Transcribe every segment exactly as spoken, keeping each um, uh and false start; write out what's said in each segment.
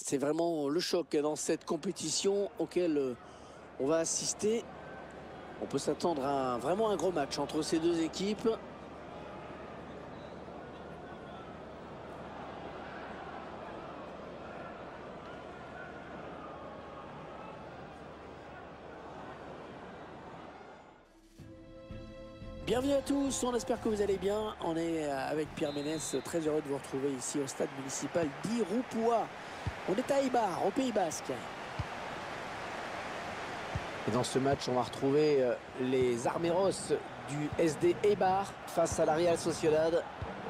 C'est vraiment le choc dans cette compétition auquel on va assister. On peut s'attendre à vraiment un gros match entre ces deux équipes. Bienvenue à tous, on espère que vous allez bien. On est avec Pierre Ménès, très heureux de vous retrouver ici au stade municipal d'Irupuã. On est à Eibar, au Pays Basque. Et dans ce match, on va retrouver les Armeros du S D Eibar face à la Real Sociedad.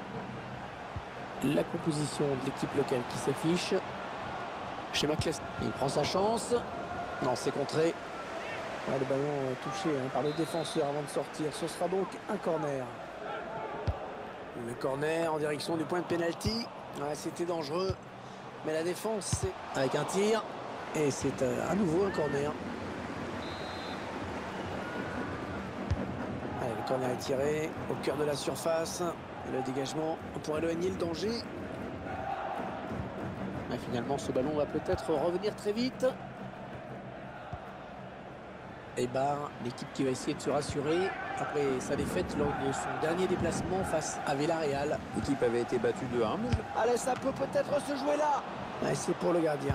La composition de l'équipe locale qui s'affiche. Schéma classique. Il prend sa chance. Non, c'est contré. Ah, le ballon touché hein, par le défenseur avant de sortir. Ce sera donc un corner. Le corner en direction du point de pénalty. Ouais, c'était dangereux. Mais la défense, c'est avec un tir. Et c'est euh, à nouveau un corner. Allez, le corner est tiré au cœur de la surface. Le dégagement pour éloigner le danger. Mais finalement, ce ballon va peut-être revenir très vite. Eibar, l'équipe qui va essayer de se rassurer après sa défaite lors de son dernier déplacement face à Villarreal. L'équipe avait été battue deux un. Allez, ça peut peut-être se jouer là. Ouais, c'est pour le gardien.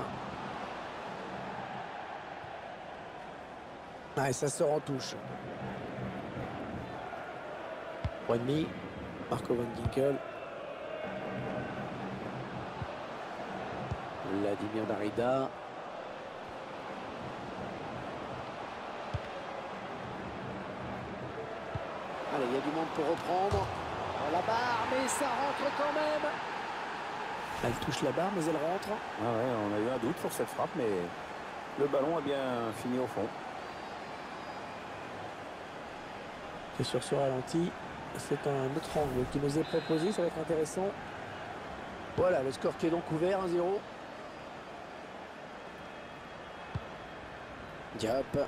Ouais, ça sort en touche. Point demi. Marco Van Ginkel. Vladimir Darida. Allez, il y a du monde pour reprendre. Oh, la barre, mais ça rentre quand même. Elle touche la barre, mais elle rentre. Ah ouais, on a eu un doute sur cette frappe, mais le ballon a bien fini au fond. Et sur ce ralenti, c'est un autre angle qui nous est proposé. Ça va être intéressant. Voilà, le score qui est donc ouvert, un zéro. Diop.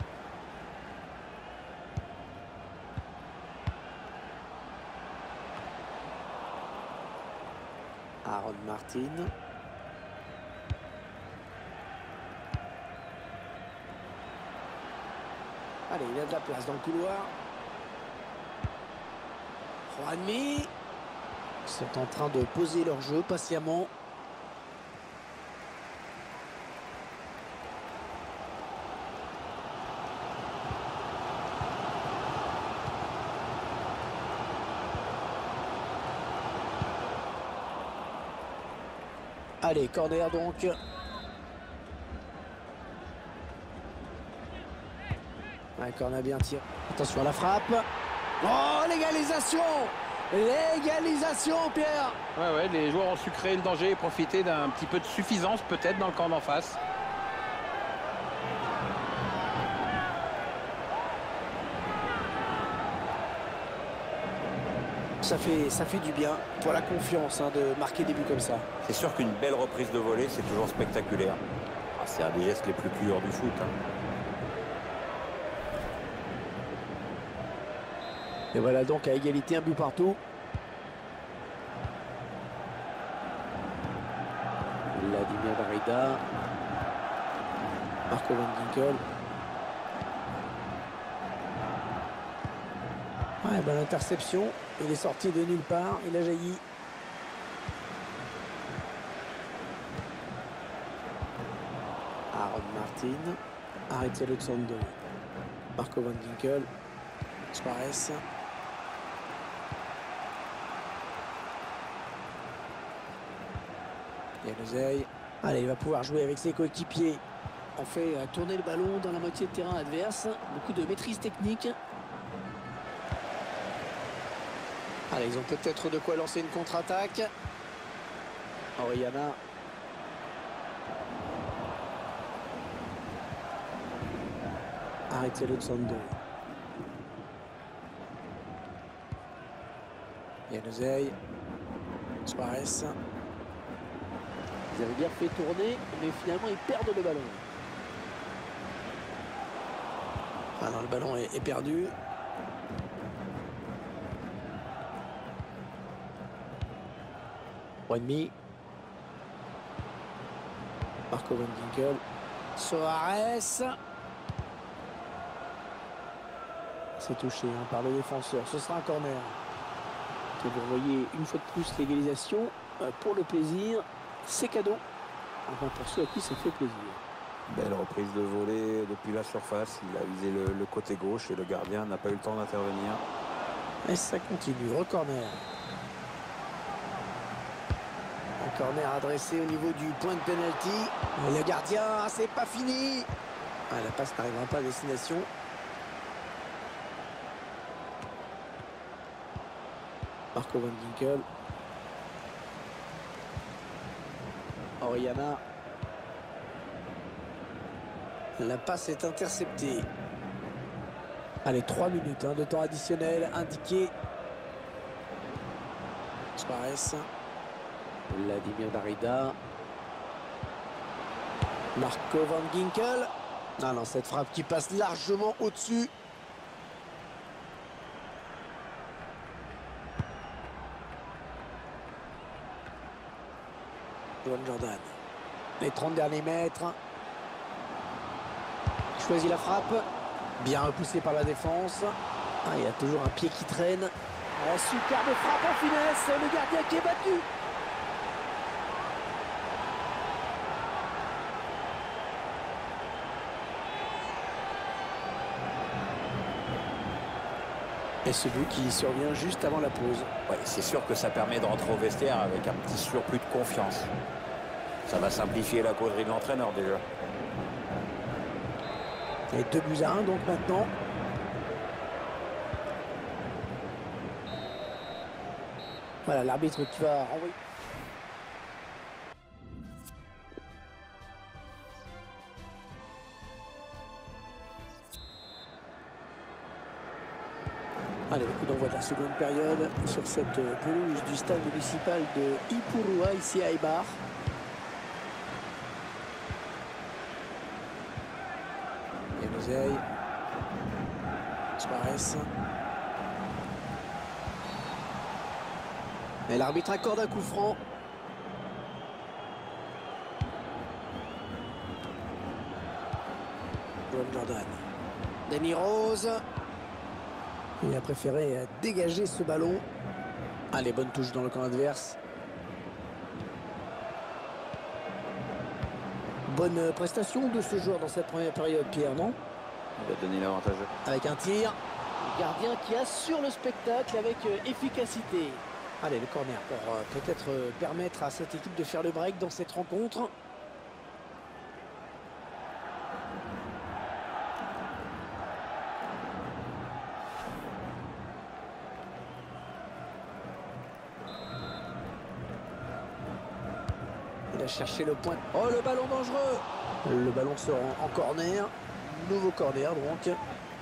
Aaron Martin. Allez, il y a de la place dans le couloir. Juanmi. Ils sont en train de poser leur jeu patiemment. Allez, corner donc. Un corner bien tiré. Attention à la frappe. Oh, l'égalisation! L'égalisation, Pierre! Ouais, ouais, les joueurs ont su créer le danger et profiter d'un petit peu de suffisance peut-être dans le camp d'en face. Ça fait, ça fait du bien pour la confiance hein, de marquer des buts comme ça. C'est sûr qu'une belle reprise de volée, c'est toujours spectaculaire. Ah, c'est un des gestes les plus purs du foot. Hein. Et voilà donc à égalité, un but partout. Vladimir Darida. Marco Van Ginkel. Ouais, ben, l'interception. Il est sorti de nulle part. Il a jailli. Aaron Martin. Arrêtez Alexandre. Marco Van Ginkel. Suarez. Yanuzaj. Allez, il va pouvoir jouer avec ses coéquipiers. On fait tourner le ballon dans la moitié de terrain adverse. Beaucoup de maîtrise technique. Allez, ils ont peut-être de quoi lancer une contre-attaque. Oriana. Arrêtez le Tsondo. Yanuzaj. Suarez. Ils avaient bien fait tourner, mais finalement ils perdent le ballon. Ah non, le ballon est, est perdu. One demi. Marco Van Ginkel. Soares. C'est touché hein, par le défenseur. Ce sera un corner. Et vous voyez une fois de plus l'égalisation. Euh, pour le plaisir, c'est cadeau. Enfin pour ceux à qui ça fait plaisir. Belle reprise de volée depuis la surface. Il a visé le, le côté gauche et le gardien n'a pas eu le temps d'intervenir. Et ça continue. Re-corner. Un corner adressé au niveau du point de pénalty. Le gardien, c'est pas fini. Ah, la passe n'arrivera pas à destination. Marco Van Ginkel. Oriana. La passe est interceptée. Allez, trois minutes hein, de temps additionnel indiqué. Suarez. Vladimir Darida. Marco Van Ginkel. Non, non, cette frappe qui passe largement au-dessus. Johan Jordan. Les trente derniers mètres. Choisit la frappe. Bien repoussé par la défense. Ah, il y a toujours un pied qui traîne. Oh, superbe frappe en finesse. Le gardien qui est battu. Et ce but qui survient juste avant la pause. Ouais, c'est sûr que ça permet de rentrer au vestiaire avec un petit surplus de confiance. Ça va simplifier la causerie de l'entraîneur déjà. Et deux buts à un donc maintenant. Voilà l'arbitre qui va renvoyer. Allez, le coup d'envoi de la seconde période sur cette pelouse du stade municipal de Ipurua, ici à Eibar. Yanuzaj. Suarez. Et l'arbitre accorde un coup franc. Johan Jordan. Denis Rose. Il a préféré dégager ce ballon. Allez, bonne touche dans le camp adverse. Bonne prestation de ce joueur dans cette première période, Pierre, non? Il va donner l'avantage. Avec un tir. Le gardien qui assure le spectacle avec efficacité. Allez, le corner pour euh, peut-être euh, permettre à cette équipe de faire le break dans cette rencontre. Il a cherché le point. Oh, le ballon dangereux. Le ballon sort en, en corner. Nouveau corner, donc.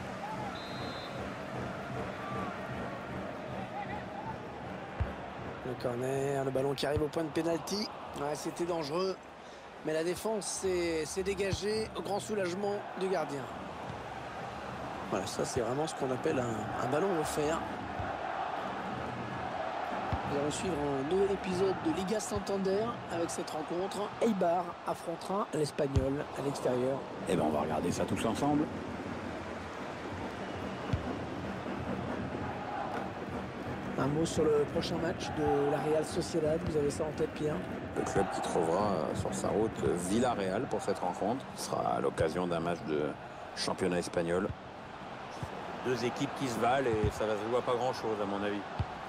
Le corner, le ballon qui arrive au point de pénalty. Ouais, c'était dangereux. Mais la défense s'est dégagée au grand soulagement du gardien. Voilà, ça c'est vraiment ce qu'on appelle un, un ballon offert. Nous allons suivre un nouvel épisode de Liga Santander avec cette rencontre. Eibar affrontera l'Espagnol à l'extérieur. Eh bien, on va regarder ça tous ensemble. Un mot sur le prochain match de la Real Sociedad. Vous avez ça en tête, Pierre? Le club qui trouvera sur sa route Villarreal pour cette rencontre. Ce sera à l'occasion d'un match de championnat espagnol. Deux équipes qui se valent et ça va se jouer à pas grand-chose à mon avis.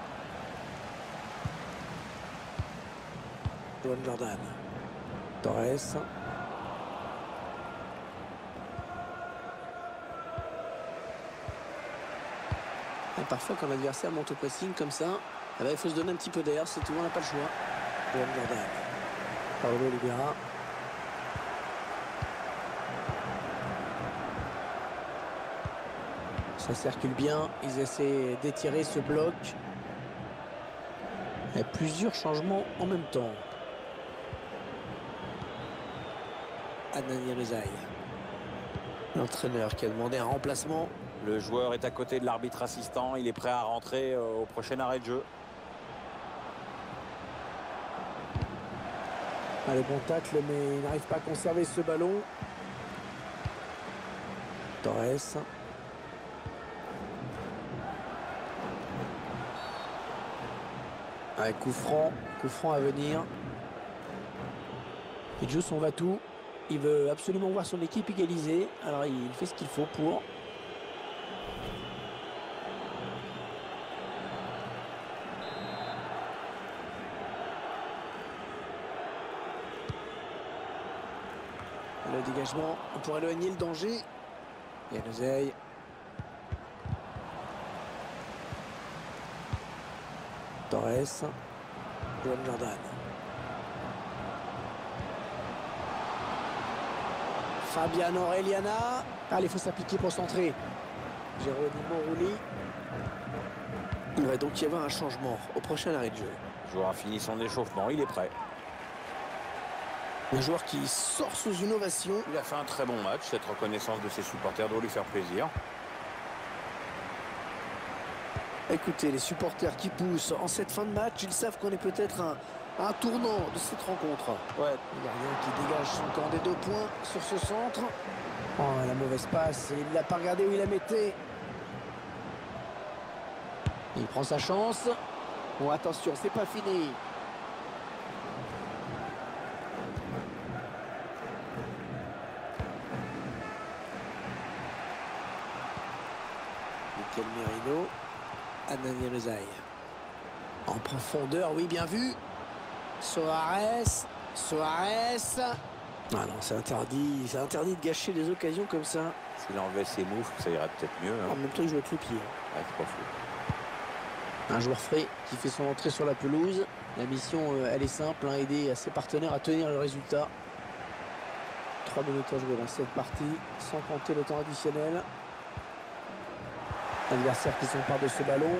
Johan Jordan. Torres. Et parfois, quand l'adversaire monte au pressing comme ça, eh ben, il faut se donner un petit peu d'air, c'est tout, on n'a pas le choix. Johan Jordan. Paulo Oliveira. Ça circule bien, ils essaient d'étirer ce bloc. Il y a plusieurs changements en même temps. Adnan Yanuzaj. L'entraîneur qui a demandé un remplacement. Le joueur est à côté de l'arbitre assistant. Il est prêt à rentrer au prochain arrêt de jeu. Allez, bon tacle, mais il n'arrive pas à conserver ce ballon. Torres. Allez, coup franc, coup franc à venir. Il joue son va-tout. Il veut absolument voir son équipe égaliser. Alors il fait ce qu'il faut pour. Le dégagement pour éloigner le danger. Januzaj. Torres. Joan Jordan. Fabian Orellana. Allez, il faut s'appliquer pour centrer. Geronimo Rulli. Il va donc y avoir un changement au prochain arrêt de jeu. Le joueur a fini son échauffement, il est prêt. Un joueur qui sort sous une ovation. Il a fait un très bon match. Cette reconnaissance de ses supporters doit lui faire plaisir. Écoutez, les supporters qui poussent en cette fin de match, ils savent qu'on est peut-être un, un tournant de cette rencontre. Ouais. Il n'y a rien qui dégage son camp des deux points sur ce centre. Oh, la mauvaise passe. Il ne l'a pas regardé où il la mettait. Il prend sa chance. Bon, attention, c'est pas fini. Mikel Merino. Adnan Januzaj. En profondeur, oui, bien vu. Soares. Soares. Ah non, c'est interdit. C'est interdit de gâcher des occasions comme ça. S'il enlevait ses moufles, ça irait peut-être mieux. Hein. En même temps, il joue avec le pied. Ouais, c'est pas fou. Un joueur frais qui fait son entrée sur la pelouse. La mission, euh, elle est simple, hein, aider ses partenaires à tenir le résultat. Trois minutes à jouer dans cette partie, sans compter le temps additionnel. Adversaire qui s'empare de ce ballon.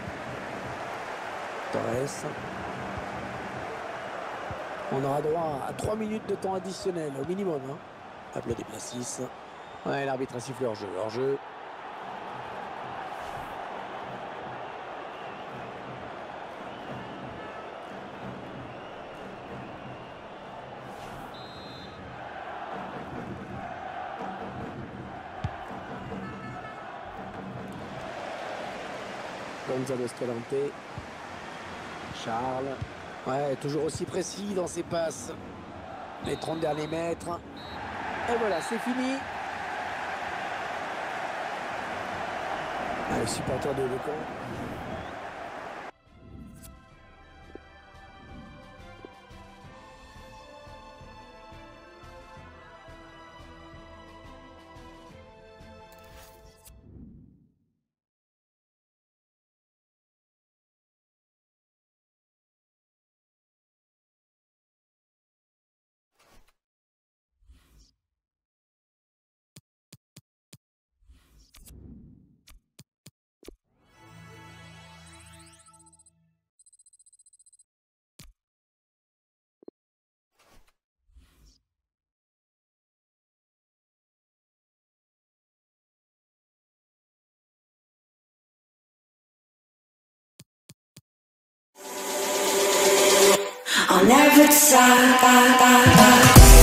Torres. On aura droit à trois minutes de temps additionnel au minimum. Hein. Applaudit Placis. Ouais, l'arbitre a sifflé hors jeu. Hors jeu. Gonzalo Escalante. Charles. Ouais, toujours aussi précis dans ses passes. Les trente derniers mètres. Et voilà, c'est fini. Ah, le supporter de Lecon. I'll never decide.